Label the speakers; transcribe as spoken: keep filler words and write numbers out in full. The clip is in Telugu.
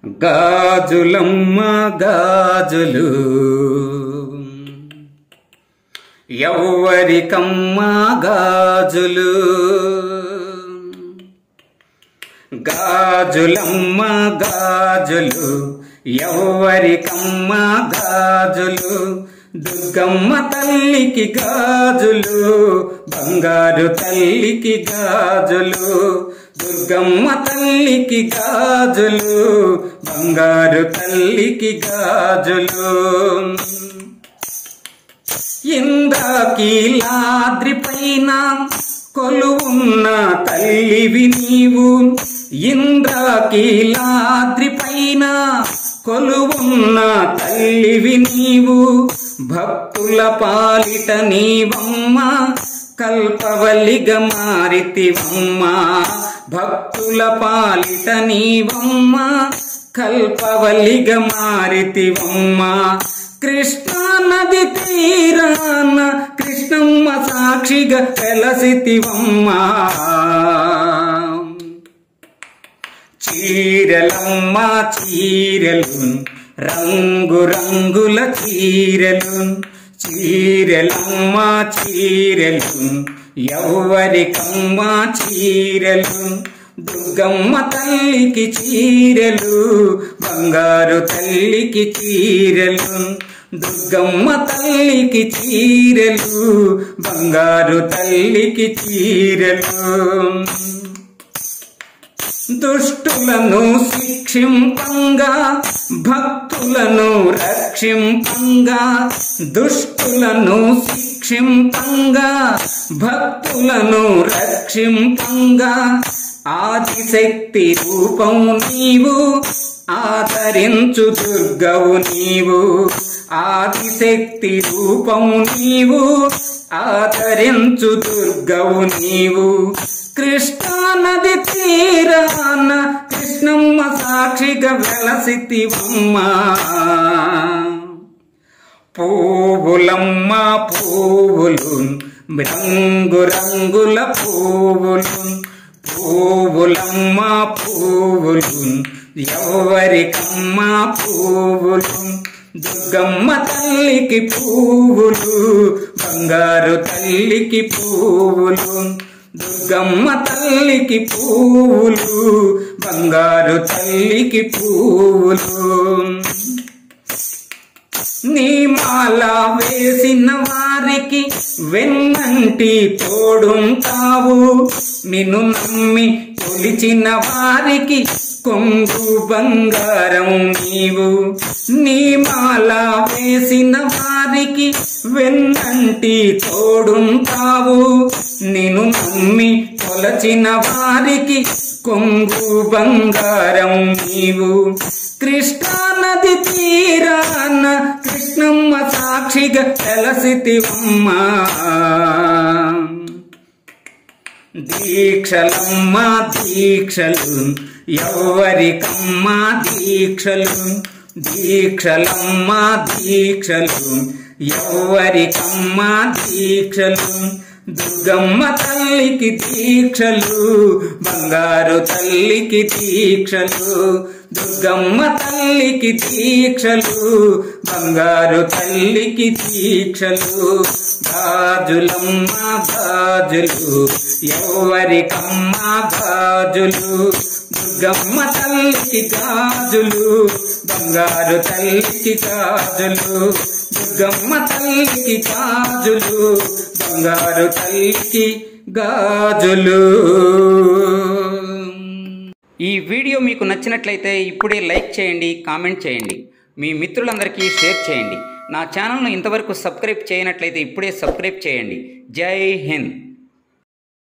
Speaker 1: గాజులమ్మ గాజులు ఎవ్వరికమ్మ గాజులు గాజులమ్మ గాజులు ఎవ్వరికమ్మ గాజులు దుర్గమ్మ తల్లికి గాజులు బంగారు తల్లికి గాజులు దుర్గమ్మ తల్లికి గాజులు బంగారు తల్లికి గాజులు ఇంద్రకీలాద్రి పైన కొలువున్న తల్లివి నీవు ఇంద్రకీలాద్రి పైన కొలువున్న తల్లివి నీవు భక్తుల పాలిట నీవమ్మ కల్పవల్లిగా మారితివమ్మ భక్తుల పాలిట నీవమ్మ కల్పవల్లిగా మారితివమ్మ కృష్ణా నది తీరాన కృష్ణమ్మ సాక్షిగా వెలసితివమ్మ చీరలమ్మ చీరలు రంగు రంగుల చీరలు చీరలమ్మ చీరలు ఎవ్వరికమ్మ చీరలు దుర్గమ్మ తల్లికి చీరలు బంగారు తల్లికి చీరలు దుర్గమ్మ తల్లికి చీరలు బంగారు తల్లికి చీరలు దుష్టులను శిక్షింపంగా భక్తులను రక్షింపంగా దుష్టులను శిక్షింపంగా భక్తులను రక్షింపంగా ఆదిశక్తి రూపం నీవు ఆదరించు దుర్గవు నీవు ఆదిశక్తి రూపం నీవు ఆదరించు దుర్గవు నీవు కృష్ణా నది తీరాన కృష్ణమ్మ సాక్షిగా వెలసితివమ్మ పువ్వులమ్మ పువ్వులు రంగు రంగుల పువ్వులు పువ్వులమ్మ పువ్వులు ఎవ్వరికమ్మ పువ్వులు దుర్గమ్మ తల్లికి పువ్వులు బంగారు తల్లికి పువ్వులు దుర్గమ్మ తల్లికి పువ్వులు బంగారు తల్లికి పువ్వులు నీ మాల వేసిన వారికి వెన్నంటి తోడుంటావు నిన్ను నమ్మి కొలిచిన వారికి కొంగు బంగారం నీవు నీ మాల వేసిన వారికి వెన్నంటి తోడుంటావు నిన్ను నమ్మి కొలచిన వారికి కొంగు బంగారం నీవు కృష్ణా నది తీరాన కృష్ణమ్మ సాక్షిగా వెలసితివమ్మ దీక్షలమ్మ దీక్షలు ఎవ్వరికమ్మ దీక్షలు దీక్షలమ్మ దీక్షలు ఎవ్వరికమ్మ దీక్షలు దుర్గమ్మ తల్లికి దీక్షలు బంగారు తల్లికి దీక్షలు దుర్గమ్మ తల్లికి దీక్షలు బంగారు తల్లికి దీక్షలు గాజులమ్మ గాజులు ఎవ్వరికమ్మ గాజులు దుర్గమ్మ తల్లికి గాజులు బంగారు తల్లికి గాజులు దుర్గమ్మ తల్లికి గాజులు బంగారు తల్లికి గాజులు.
Speaker 2: ఈ వీడియో మీకు నచ్చినట్లయితే ఇప్పుడే లైక్ చేయండి, కామెంట్ చేయండి, మీ మిత్రులందరికీ షేర్ చేయండి. నా ఛానల్ను ఇంతవరకు సబ్స్క్రైబ్ చేయనట్లయితే ఇప్పుడే సబ్స్క్రైబ్ చేయండి. జై హింద్.